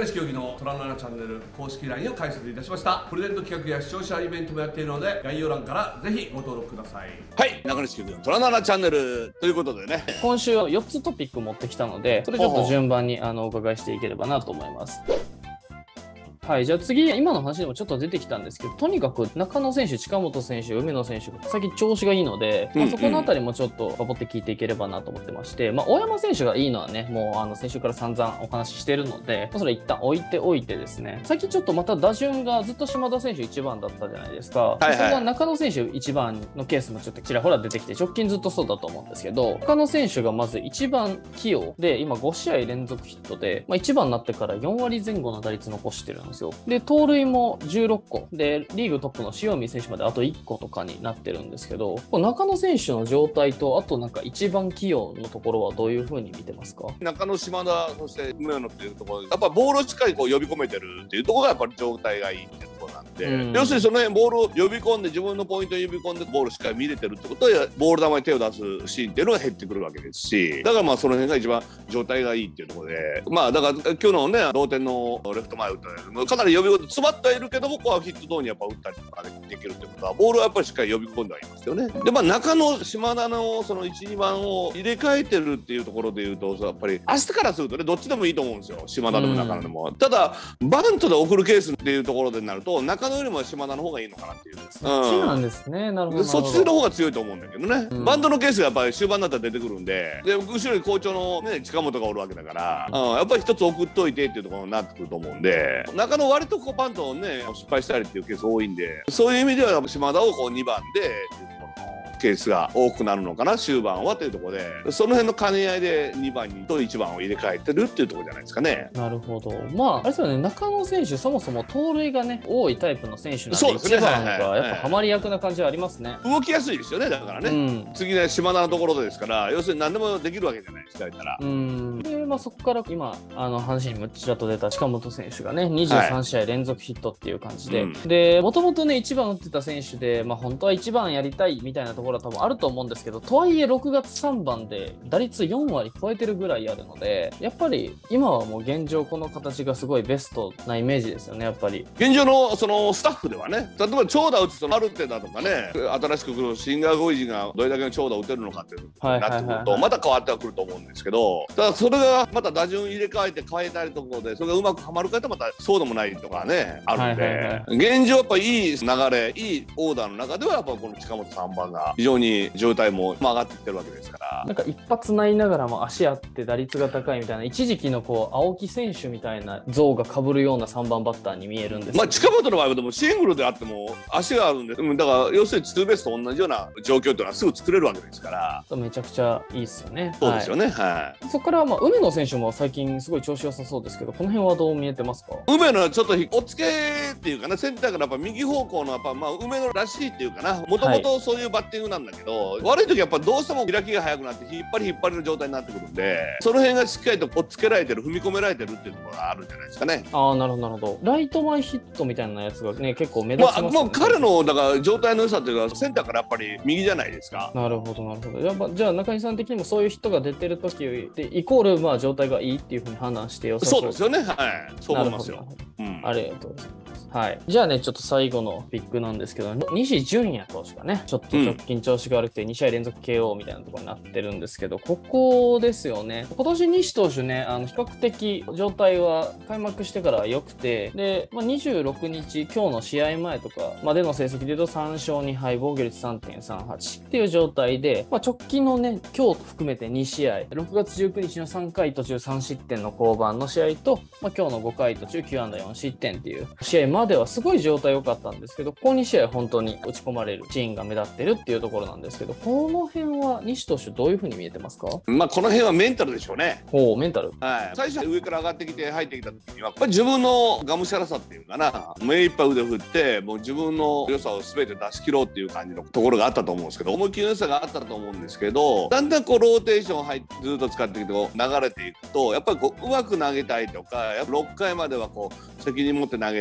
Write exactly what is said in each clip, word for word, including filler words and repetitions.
西競技のトラナナチャンネル公式 ライン を開設いたしました。プレゼント企画や視聴者イベントもやっているので、概要欄からぜひご登録ください。はい、中西競技のトラナナチャンネルということでね、 今週はよっつトピック持ってきたので、それちょっと順番にあのお伺いしていければなと思います。はい、じゃあ次、今の話でもちょっと出てきたんですけど、とにかく中野選手、近本選手、梅野選手が最近調子がいいので、まあ、そこのあたりもちょっと頑張って聞いていければなと思ってまして、まあ、大山選手がいいのはね、もうあの先週から散々お話ししてるので、まあ、それ一旦置いておいてですね、最近ちょっとまた打順がずっと島田選手いちばんだったじゃないですか、はいはい、それが中野選手いちばんのケースもちょっとちらほら出てきて、直近ずっとそうだと思うんですけど、中野選手がまずいちばん起用で、今ご試合連続ヒットで、まあ、いちばんになってからよんわりぜん後の打率残してるんですよ。で、盗塁もじゅうろっこで、リーグトップの塩見選手まであといっことかになってるんですけど、これ中野選手の状態と、あとなんか一番起用のところはどういうふうに見てますか？ 中野、島田、そして梅野っていうところで、やっぱボールをしっかりこう呼び込めてるっていうところがやっぱり状態がいいっていうところなんで、うん、要するにその辺ボールを呼び込んで、自分のポイントを呼び込んでボールをしっかり見れてるってことは、ボール球に手を出すシーンっていうのが減ってくるわけですし、だからまあその辺が一番状態がいいっていうところで、まあだから今日のね同点のレフト前打ったかなり呼び込んで詰まってはいるけども、ここはヒットゾーンにやっぱ打ったりとかできるってことは、ボールはやっぱりしっかり呼び込んではいますよね。でまあ中野、島田のそのいち、にばんを入れ替えてるっていうところでいうと、やっぱり明日からするとね、どっちでもいいと思うんですよ、島田でも中野でも。ただバントで送るケースっていうところでなると、中野よりも島田の方がいいのかなっていう。 そっちなんですね。なるほど。 そっちの方が強いと思うんだけどね。うん、バントのケースがやっぱり終盤になったら出てくるんで、で後ろに好調のね近本がおるわけだから、うん、やっぱり一つ送っといてっていうところになってくると思うんで、中野割とこうバントをね失敗したりっていうケース多いんで、そういう意味では島田をこうにばんでケースが多くなるのかな、終盤はというところで、その辺の兼ね合いでにばんといちばんを入れ替えてるっていうところじゃないですかね。 なるほど。まああれですよね、中野選手そもそも盗塁がね多いタイプの選手なんで、いちばんがやっぱハマり役な感じはありますね。 動きやすいですよね、だからね、うん、次ね島田のところですから、要するに何でもできるわけじゃないですか、言ったら。 うんで、まあ、そこから今あの話にもちらっと出た近本選手がねにじゅうさんしあい連続ヒットっていう感じで、はい、でもともとねいちばん打ってた選手で、まあ、本当はいちばんやりたいみたいなところは多分あると思うんですけど、とはいえろくがつさんばんで打率よんわり超えてるぐらいあるので、やっぱり今はもう現状この形がすごいベストなイメージですよね。やっぱり現状のそのスタッフではね、例えば長打打つとマルテだとかね、新しく来るシンガーゴイジがどれだけの長打打てるのかっていうのになってくるとまた変わってはくると思うんですけど、ただそれがまた打順入れ替えて変えたりとかで、それがうまくはまるかとまたそうでもないとかねあるんで、現状やっぱいい流れ、いいオーダーの中ではやっぱこの近本さんばんが非常に状態も上がってきてるわけですから、 なんか一発ないながらも足あって打率が高いみたいな、一時期のこう青木選手みたいな像が被るようなさんばんバッターに見えるんですけど、 まあ近本の場合はでもシングルであっても足があるんで、だから要するにツーベースと同じような状況っていうのはすぐ作れるわけですから、 めちゃくちゃいいですよね。 そうですよね。はい、はい、 そこからまあ梅野選手も最近すごい調子良さそうですけど、この辺はどう見えてますか？ 梅野はちょっとおつけっていうかな、センターからやっぱ右方向のやっぱまあ梅野らしいっていうかな、もともとそういうバッティングなんだけど、はい、悪い時はやっぱどうしても開きが早くなって引っ張り引っ張りの状態になってくるんで、その辺がしっかりとおっつけられてる、踏み込められてるっていうところがあるんじゃないですかね。 ああ、なるほどなるほど。ライト前ヒットみたいなやつがね結構目立ちますよね。 まあ、もう彼のだから状態の良さっていうか、センターからやっぱり右じゃないですか。 なるほどなるほど。やっぱじゃあ中西さん的にもそういうヒットが出てる時でイコールまあ状態がいいっていうふうに判断してよさそう。 そうですよね。はい、そう思いますよ。 うん、ありがとうございます。はい、じゃあねちょっと最後のピックなんですけど、西純也投手がねちょっと直近調子が悪くてにしあい連続 ケーオー みたいなところになってるんですけど、ここですよね。今年西投手ね、あの比較的状態は開幕してから良くて、で、まあ、にじゅうろくにち今日の試合前とかまでの成績でいうとさんしょうにはい、防御率 さんてんさんはち っていう状態で、まあ、直近のね今日含めてにしあい、ろくがつじゅうくにちのさんかい途中さんしってんの降板の試合と、まあ、今日のごかい途中きゅうあんだよんしってんっていう試合まではすごい状態良かったんですけど、ここにしあい本当に打ち込まれるシーンが目立ってるっていうところなんですけど、この辺は西投手どういう風に見えてますか？ まあこの辺はメンタルでしょうね。 ほう、メンタル。 はい。最初上から上がってきて入ってきた時には、やっぱり自分のがむしゃらさっていうかな、目いっぱい腕振ってもう自分の良さを全て出し切ろうっていう感じのところがあったと思うんですけど、思い切りの良さがあったと思うんですけど、だんだんこうローテーション入ってずっと使ってきてこう流れていくと、やっぱりこううまく投げたいとか、やっぱろっかいまではこう責任持って投げたいだと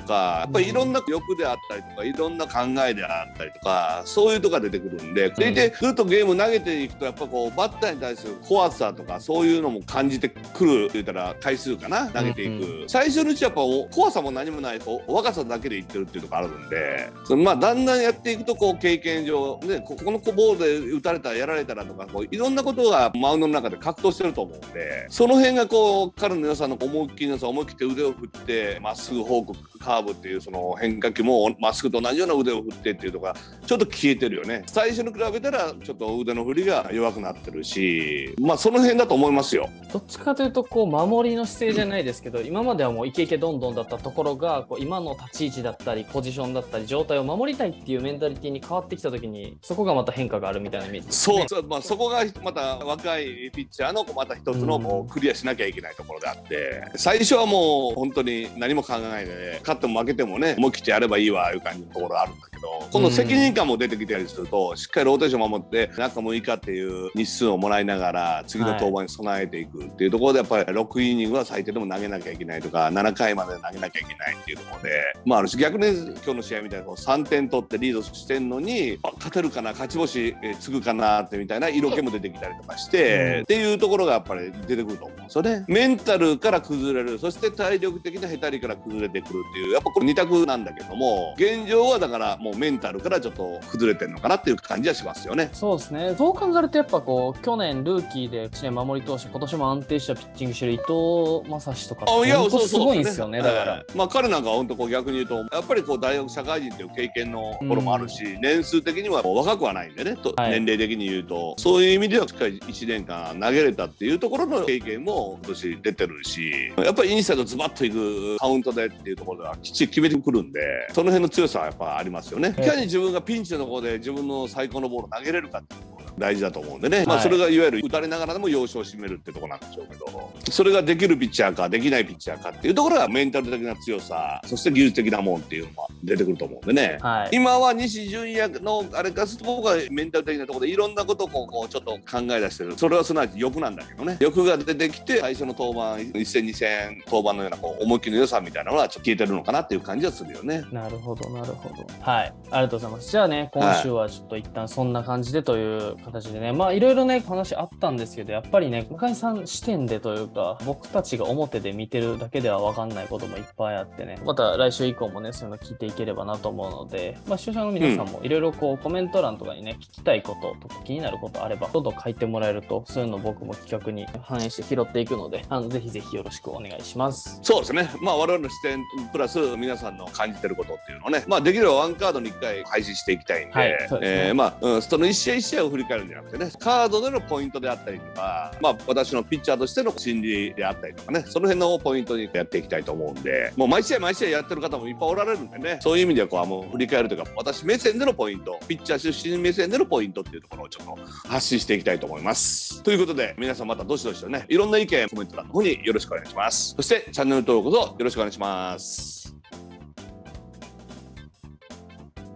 か、やっぱりいろんな欲であったりとかいろんな考えであったりとか、そういうとこが出てくるんで、でいてずっとゲーム投げていくとやっぱこうバッターに対する怖さとかそういうのも感じてくるって言ったら回数かな、投げていく、うんうん、最初のうちやっぱ怖さも何もない若さだけでいってるっていうところあるんで、そのまあだんだんやっていくとこう経験上、ね、ここのボールで打たれたらやられたらとかこういろんなことがマウンドの中で格闘してると思うんで、その辺がこう彼の良さの思いっきりの良さ、思い切って腕を振ってまっすぐフォークカーブっていうその変化球もまっすぐと同じような腕を振ってっていうところがちょっと消えてるよね。最初に比べたらちょっと腕の振りが弱くなってるし、まあその辺だと思いますよ。 どっちかというとこう守りの姿勢じゃないですけど、今まではもうイケイケどんどんだったところがこう今の立ち位置だったりポジションだったり状態を守りたいっていうメンタリティに変わってきた時にそこがまた変化があるみたいなイメージですね。 そう、まあ、そこがまた若いピッチャーのまた一つのこうクリアしなきゃいけないところであって、最初はもう本当に何も考えないで勝っても負けてもね思い切ってやればいいわいう感じのところあるんだけど、今度責任感も出てきたりするとしっかりローテーション守って中むいかっていう日数をもらいながら次の登板に備えていくっていうところでやっぱりろくイニングは最低でも投げなきゃいけないとかななかいまで投げなきゃいけないっていうところで、まあ、あるし逆に今日の試合みたいにさんてん取ってリードしてんのに勝てるかな勝ち星つぐかなってみたいな色気も出てきたりとかして、うん、っていうところがやっぱり出てくると思うんですよね。メンタルから崩れる、そして体力的なヘタリから崩れてくるっていうやっぱこれに択なんだけども、現状はだからもうメンタルからちょっと崩れてるのかなっていう感じはしますよね。 そうですね。そう考えるとやっぱこう去年ルーキーでいちねん守り通して今年も安定したピッチングしてる伊藤将司とか本当すごいんですよね。だから、 えー、まあ彼なんかは本当こう逆に言うとやっぱりこう大学社会人という経験のところもあるし、うん、年数的には若くはないんでね、とはい、年齢的に言うとそういう意味ではしっかりいちねんかん投げれたっていうところの経験も今年出てるし、やっぱりインサイドズバッといくカウントでっていうところではきっちり決めてくるんで、その辺の強さはやっぱありますよね。いかに自分がピンチのところで自分の最高のボールを投げれるかっていうところが大事だと思うんでね、はい、まあそれがいわゆる打たれながらでも要所を締めるってところなんでしょうけど、それができるピッチャーかできないピッチャーかっていうところがメンタル的な強さ、そして技術的なもんっていうのが出てくると思うんでね、はい、今は西純也のあれかすと僕はメンタル的なところでいろんなことをこうこうちょっと考え出してる、それはすなわち欲なんだけどね、欲が出てきて最初の登板いっ戦に戦登板のようなこう思い切りの良さみたいなのはちょっと消えてるのかなっていう感じはするよね。 なるほどなるほど、はい、ありがとうございます。じゃあね今週はちょっと一旦そんな感じでという形でね、まあいろいろね話あったんですけど、やっぱりね向井さん視点でというか僕たちが表で見てるだけでは分かんないこともいっぱいあってね、また来週以降もねそういうの聞いていければなと思うので、まあ、視聴者の皆さんもいろいろこうコメント欄とかにね聞きたいこととか気になることあればどんどん書いてもらえると、そういうのを僕も企画に反映して拾っていくので、あのぜひぜひよろしくお願いします。 そうですね、まあ我々の視点プラス皆さんの感じてることっていうのをね、まあできればワンカードにいっかい配信していきたいんで、はい、そうですね、えー、まあ、うん、その一試合一試合を振り返るんじゃなくてね、カードでのポイントであったりとか、まあ私のピッチャーとしての心理であったりとかね、その辺のポイントにやっていきたいと思うんで、もう毎試合毎試合やってる方もいっぱいおられるんでね、そういう意味ではこうもう振り返るというか私目線でのポイント、ピッチャー出身目線でのポイントっていうところをちょっと発信していきたいと思います。ということで皆さんまたどしどしとねいろんな意見コメント欄の方によろしくお願いします。そしてチャンネル登録をよろしくお願いします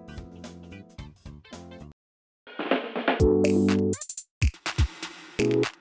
。you